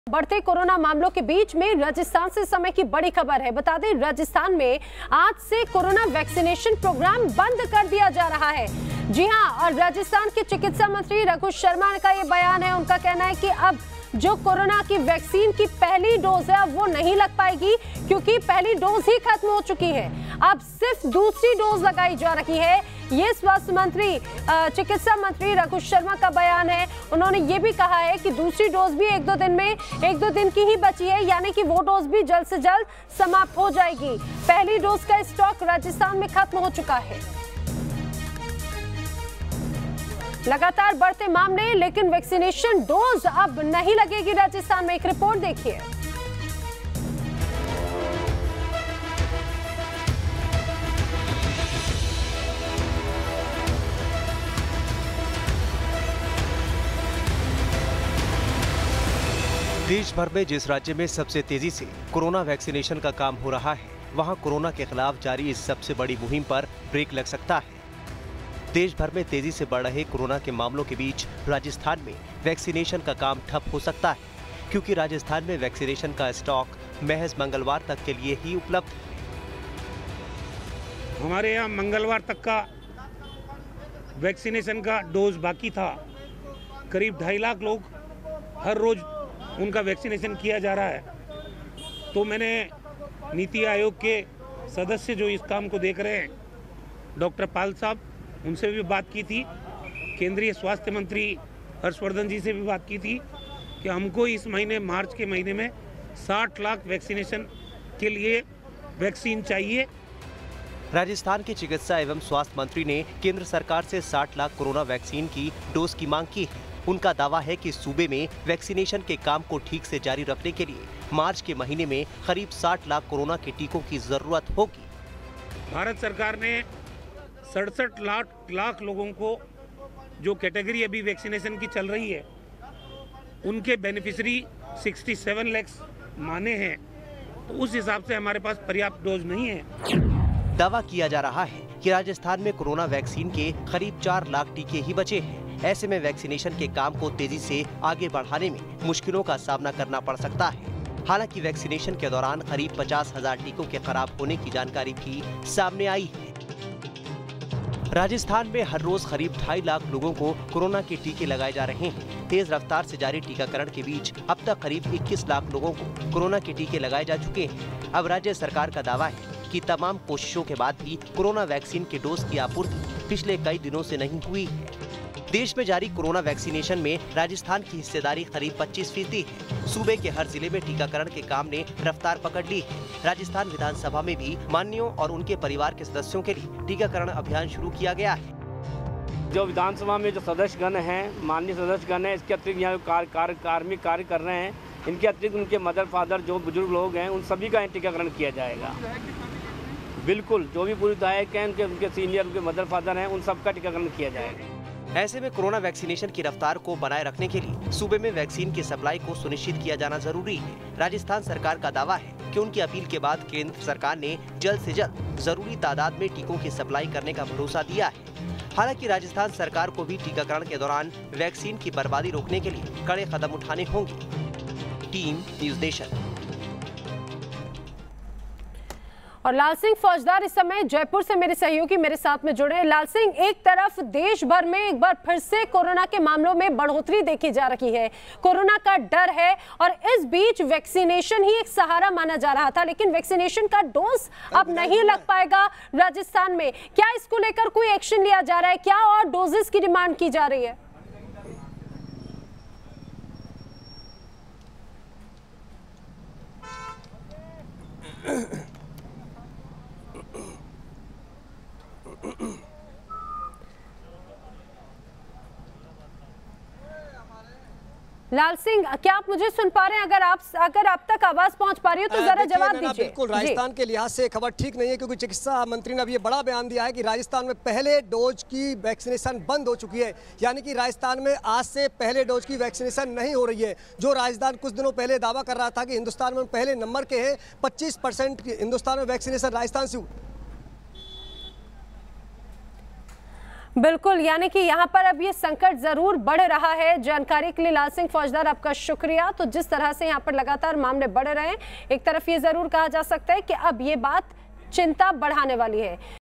बढ़ते कोरोना मामलों के बीच में राजस्थान से समय की बड़ी खबर है। बता दें, राजस्थान में आज से कोरोना वैक्सीनेशन प्रोग्राम बंद कर दिया जा रहा है। जी हां, और राजस्थान के चिकित्सा मंत्री रघु शर्मा का ये बयान है। उनका कहना है कि अब जो कोरोना की वैक्सीन की पहली डोज है वो नहीं लग पाएगी, क्योंकि पहली डोज ही खत्म हो चुकी है। अब सिर्फ दूसरी डोज लगाई जा रही है। ये स्वास्थ्य मंत्री चिकित्सा मंत्री रघु शर्मा का बयान है। उन्होंने ये भी कहा है कि दूसरी डोज भी एक दो दिन की ही बची है, यानी कि वो डोज भी जल्द से जल्द समाप्त हो जाएगी। पहली डोज का स्टॉक राजस्थान में खत्म हो चुका है। लगातार बढ़ते मामले, लेकिन वैक्सीनेशन डोज अब नहीं लगेगी राजस्थान में। एक रिपोर्ट देखिए। देश भर में जिस राज्य में सबसे तेजी से कोरोना वैक्सीनेशन का काम हो रहा है, वहां कोरोना के खिलाफ जारी इस सबसे बड़ी मुहिम पर ब्रेक लग सकता है। देश भर में तेजी से बढ़ रहे कोरोना के मामलों के बीच राजस्थान में वैक्सीनेशन का काम ठप हो सकता है, क्योंकि राजस्थान में वैक्सीनेशन का स्टॉक महज मंगलवार तक के लिए ही उपलब्ध है। हमारे यहाँ मंगलवार तक का वैक्सीनेशन का डोज बाकी था। करीब 2.5 लाख लोग हर रोज उनका वैक्सीनेशन किया जा रहा है। तो मैंने नीति आयोग के सदस्य जो इस काम को देख रहे हैं, डॉक्टर पाल साहब, उनसे भी बात की थी। केंद्रीय स्वास्थ्य मंत्री हर्षवर्धन जी से भी बात की थी कि हमको इस महीने, मार्च के महीने में 60 लाख वैक्सीनेशन के लिए वैक्सीन चाहिए। राजस्थान के चिकित्सा एवं स्वास्थ्य मंत्री ने केंद्र सरकार से 60 लाख कोरोना वैक्सीन की डोज की मांग की है। उनका दावा है कि सूबे में वैक्सीनेशन के काम को ठीक से जारी रखने के लिए मार्च के महीने में करीब 60 लाख कोरोना के टीकों की जरूरत होगी। भारत सरकार ने 67 लाख लोगों को, जो कैटेगरी अभी वैक्सीनेशन की चल रही है, उनके बेनिफिशियरी 67 लाख माने हैं। तो उस हिसाब से हमारे पास पर्याप्त डोज नहीं है। दावा किया जा रहा है कि राजस्थान में कोरोना वैक्सीन के करीब 4 लाख टीके ही बचे हैं। ऐसे में वैक्सीनेशन के काम को तेजी से आगे बढ़ाने में मुश्किलों का सामना करना पड़ सकता है। हालांकि वैक्सीनेशन के दौरान करीब 50,000 टीकों के खराब होने की जानकारी भी सामने आई है। राजस्थान में हर रोज करीब 2.5 लाख लोगों को कोरोना के टीके लगाए जा रहे हैं। तेज रफ्तार से जारी टीकाकरण के बीच अब तक करीब 21 लाख लोगों को कोरोना के टीके लगाए जा चुके हैं। अब राज्य सरकार का दावा है कि तमाम कोशिशों के बाद भी कोरोना वैक्सीन के डोज की आपूर्ति पिछले कई दिनों से नहीं हुई है। देश में जारी कोरोना वैक्सीनेशन में राजस्थान की हिस्सेदारी करीब 25% है। सूबे के हर जिले में टीकाकरण के काम ने रफ्तार पकड़ ली है। राजस्थान विधानसभा में भी मान्यों और उनके परिवार के सदस्यों के लिए टीकाकरण अभियान शुरू किया गया है। जो विधानसभा में जो सदस्यगण हैं, माननीय सदस्यगण हैं, इसके अतिरिक्त यहाँ कार्मिक कार्य कर रहे हैं, इनके अतिरिक्त उनके मदर फादर जो बुजुर्ग लोग हैं, उन सभी का टीकाकरण किया जाएगा। बिल्कुल, जो भी पूर्व विधायक हैं, उनके सीनियर, उनके मदर फादर हैं, उन सबका टीकाकरण किया जाएगा। ऐसे में कोरोना वैक्सीनेशन की रफ्तार को बनाए रखने के लिए सूबे में वैक्सीन की सप्लाई को सुनिश्चित किया जाना जरूरी है। राजस्थान सरकार का दावा है कि उनकी अपील के बाद केंद्र सरकार ने जल्द से जल्द जरूरी तादाद में टीकों की सप्लाई करने का भरोसा दिया है। हालांकि राजस्थान सरकार को भी टीकाकरण के दौरान वैक्सीन की बर्बादी रोकने के लिए कड़े कदम उठाने होंगे। Team news nation. और लाल सिंह फौजदार इस समय जयपुर से मेरे सहयोगी मेरे साथ में जुड़े हैं। लाल सिंह, एक तरफ देश भर में एक बार फिर से कोरोना के मामलों में बढ़ोतरी देखी जा रही है, कोरोना का डर है, और इस बीच वैक्सीनेशन ही एक सहारा माना जा रहा था, लेकिन वैक्सीनेशन का डोज अब नहीं लग पाएगा राजस्थान में। क्या इसको लेकर कोई एक्शन लिया जा रहा है? क्या और डोजेस की डिमांड की जा रही है? लाल सिंह, क्या आप मुझे सुन पा रहे हैं? अगर आप तक आवाज पहुंच पा रही हो तो जरा जवाब दीजिए। बिल्कुल, राजस्थान के लिहाज से खबर ठीक नहीं है, क्योंकि चिकित्सा मंत्री ने अभी ये बड़ा बयान दिया है कि राजस्थान में पहले डोज की वैक्सीनेशन बंद हो चुकी है। यानी कि राजस्थान में आज से पहले डोज की वैक्सीनेशन नहीं हो रही है। जो राजस्थान कुछ दिनों पहले दावा कर रहा था कि हिंदुस्तान में पहले नंबर के हैं, 25% हिंदुस्तान में वैक्सीनेशन राजस्थान से बिल्कुल, यानी कि यहाँ पर अब ये संकट जरूर बढ़ रहा है। जानकारी के लिए लाल सिंह फौजदार आपका शुक्रिया। तो जिस तरह से यहाँ पर लगातार मामले बढ़ रहे हैं, एक तरफ ये जरूर कहा जा सकता है कि अब ये बात चिंता बढ़ाने वाली है।